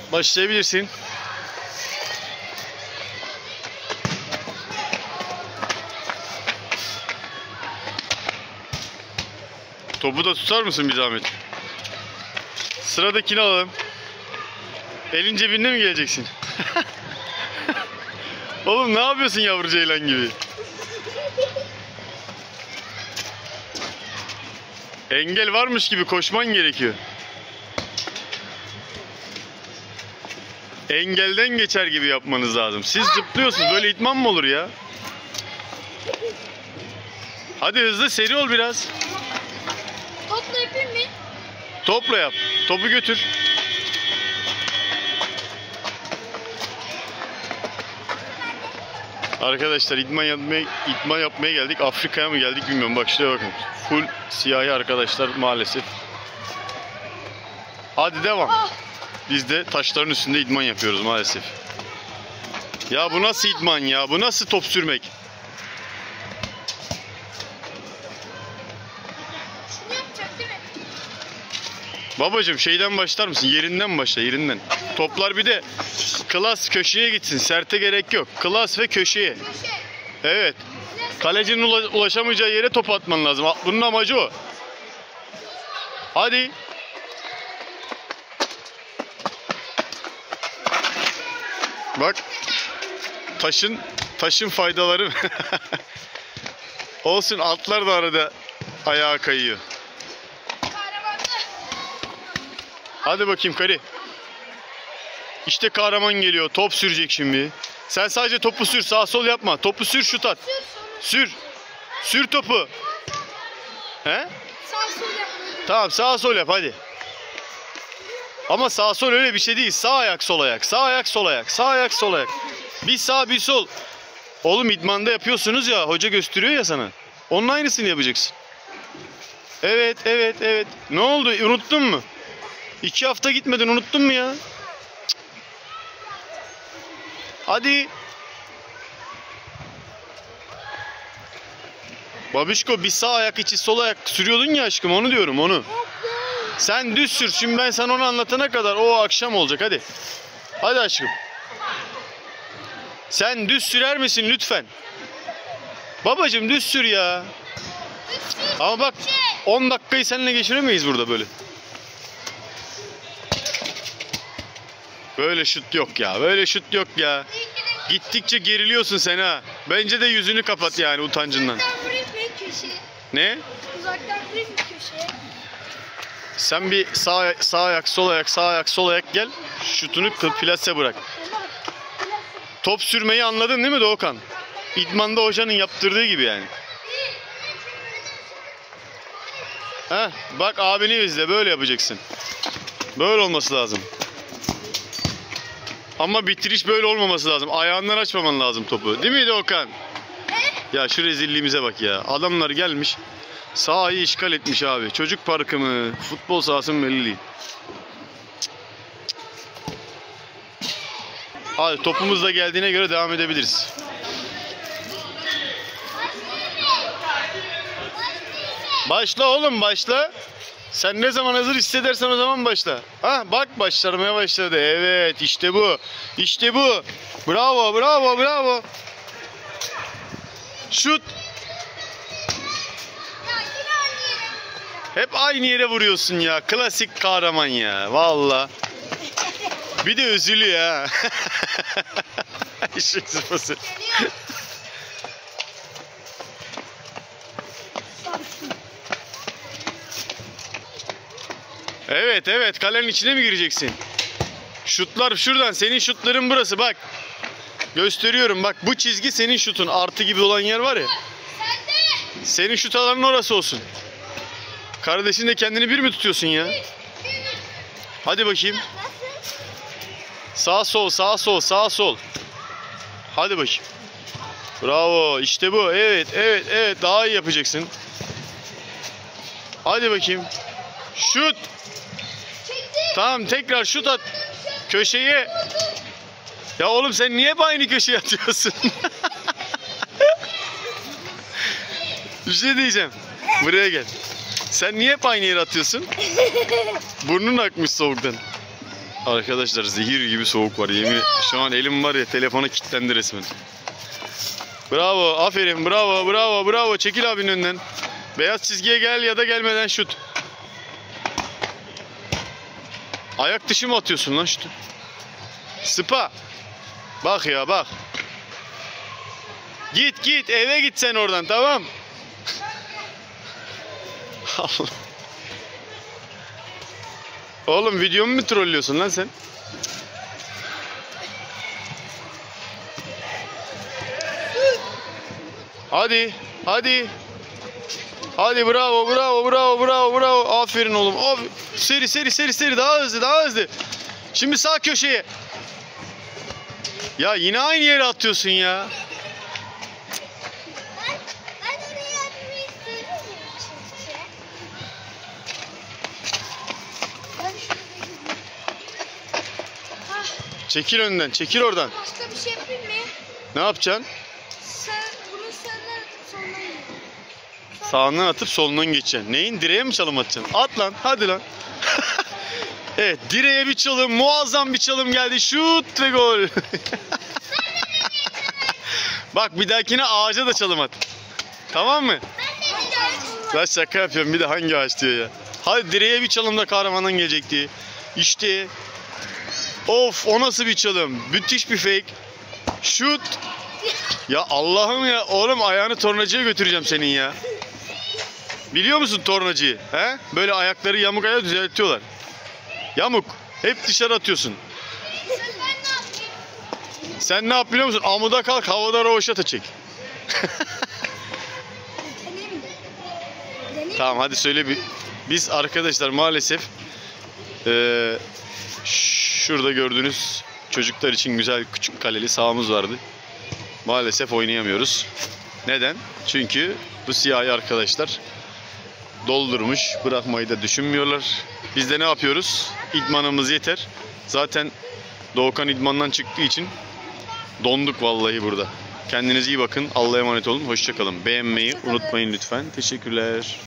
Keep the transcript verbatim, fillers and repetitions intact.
Başlayabilirsin. Topu da tutar mısın bir zahmet? Sıradakini alalım. Elin cebinde mi geleceksin? Oğlum ne yapıyorsun yavru ceylan gibi? Engel varmış gibi koşman gerekiyor. Engelden geçer gibi yapmanız lazım. Siz zıplıyorsunuz. Böyle itman mı olur ya? Hadi hızlı seri ol biraz. Topla yapayım mı? Topla yap. Topu götür. Arkadaşlar idman yapmaya, idman yapmaya geldik. Afrika'ya mı geldik bilmiyorum. Bak şuraya bakın. Full siyahi arkadaşlar maalesef. Hadi devam. Biz de taşların üstünde idman yapıyoruz maalesef. Ya bu nasıl idman ya? Bu nasıl top sürmek? Şunu yapacak değil mi? Babacım şeyden başlar mısın? Yerinden başla, yerinden. Toplar bir de klas köşeye gitsin. Serte gerek yok. Klas ve köşeye. Köşe. Evet. Kalecinin ula- ulaşamayacağı yere top atman lazım. Bunun amacı o. Hadi. Bak. Taşın taşın faydaları. Olsun, altlar da arada ayağa kayıyor. Kahramanlı. Hadi bakayım Kari. İşte kahraman geliyor. Top sürecek şimdi. Sen sadece topu sür. Sağ sol yapma. Topu sür, şut at. Sür sonra. Sür. Sür topu. He? Sağ sol yapmayı. Tamam, sağ sol yap hadi. Ama sağ sol öyle bir şey değil. Sağ ayak sol ayak. Sağ ayak sol ayak. Sağ ayak sol ayak. Bir sağ bir sol. Oğlum idmanda yapıyorsunuz ya. Hoca gösteriyor ya sana. Onun aynısını yapacaksın. Evet evet evet. Ne oldu? Unuttun mu? İki hafta gitmedin, unuttun mu ya? Cık. Hadi. Babişko, bir sağ ayak içi sol ayak sürüyordun ya aşkım, onu diyorum onu. Sen düz sür. Şimdi ben sana onu anlatana kadar o akşam olacak, hadi. Hadi aşkım. Sen düz sürer misin lütfen? Babacım düz sür ya. Ama bak on dakikayı seninle geçiremeyiz burada böyle. Böyle şut yok ya. Böyle şut yok ya. Gittikçe geriliyorsun sen ha. Bence de yüzünü kapat yani utancından. Uzaktan vurayım mı köşeye? Ne? Uzaktan vurayım mı köşeye? Sen bir sağ, sağ ayak, sol ayak, sağ ayak, sol ayak gel. Şutunu plase bırak. Top sürmeyi anladın değil mi Doğukan? İdmanda hocanın yaptırdığı gibi yani. Heh, bak abini izle, böyle yapacaksın. Böyle olması lazım. Ama bitiriş böyle olmaması lazım. Ayağından açmaman lazım topu. Değil mi Doğukan? Ya şu rezilliğimize bak ya. Adamlar gelmiş. Sahayı işgal etmiş abi. Çocuk parkı mı? Futbol sahası mı belli değil. Hadi topumuz da geldiğine göre devam edebiliriz. Başla oğlum, başla. Sen ne zaman hazır hissedersen o zaman başla. Ha bak, başlamaya başladı. Evet, işte bu. İşte bu. Bravo, bravo, bravo. Şut. Hep aynı yere vuruyorsun ya. Klasik kahraman ya. Vallahi. Bir de üzülüyor ha. İşin sıfası. Evet evet, kalenin içine mi gireceksin? Şutlar şuradan, senin şutların burası bak. Gösteriyorum bak, bu çizgi senin şutun, artı gibi olan yer var ya. Senin şut alanın orası olsun. Kardeşin de kendini bir mi tutuyorsun ya? Hadi bakayım. Sağ sol, sağ sol, sağ sol. Hadi bakayım. Bravo, işte bu. Evet evet evet, daha iyi yapacaksın. Hadi bakayım. Şut. Tamam, tekrar şut at. Köşeye. Ya oğlum sen niye hep aynı köşeye atıyorsun? Bir şey diyeceğim. Buraya gel. Sen niye hep aynı yere atıyorsun? Burnun akmış soğuktan. Arkadaşlar zehir gibi soğuk var yemin. Şu an elim var ya, telefona kilitlendi resmen. Bravo, aferin, bravo, bravo, bravo. Çekil abinin önünden. Beyaz çizgiye gel ya da gelmeden şut. Ayak dışı mı atıyorsun lan şutu? Spa. Bak ya bak. Git git eve git sen oradan, tamam. Allah. Oğlum videomu mu trollüyorsun lan sen? Hadi, hadi. Hadi bravo, bravo, bravo, bravo, bravo. Aferin oğlum. Abi, seri, seri, seri, seri. Daha hızlı, daha hızlı. Şimdi sağ köşeye. Ya yine aynı yere atıyorsun ya. Ben oraya atmayı seviyorum çünkü. Ben şurada gideyim. Ah, Çekil önden, çekil oradan. başka bir şey yapayım mı? Ne yapacaksın? Sen bunu senden sonra yiyin. Sağından atıp solundan geçeceksin. Neyin? Direğe mi çalım atacaksın? At lan, hadi lan. Evet, direğe bir çalım, muazzam bir çalım geldi. Şut ve gol. Bak bir dahakine ağaca da çalım at. Tamam mı? Ben şaka yapıyorum, bir de hangi ağaç diyor ya. Hadi direğe bir çalım da kahramandan gelecekti. İşte. Of, o nasıl bir çalım? Müthiş bir fake. Şut. Ya Allah'ım ya, oğlum ayağını tornacıya götüreceğim senin ya. Biliyor musun tornacıyı? He? Böyle ayakları yamuk ayağa düzeltiyorlar. Yamuk. Hep dışarı atıyorsun. Sen ne yap biliyor musun? Amuda kalk, havada rovaşata çek. Deneyim mi? Deneyim. Tamam hadi söyle bir. Biz arkadaşlar maalesef eee, şurada gördüğünüz çocuklar için güzel küçük kaleli sahamız vardı. Maalesef oynayamıyoruz. Neden? Çünkü bu siyahi arkadaşlar doldurmuş, bırakmayı da düşünmüyorlar. Biz de ne yapıyoruz? İdmanımız yeter. Zaten Doğukan idmandan çıktığı için donduk vallahi burada. Kendinize iyi bakın. Allah'a emanet olun. Hoşça kalın. Beğenmeyi Hoşça kalın. unutmayın lütfen. Teşekkürler.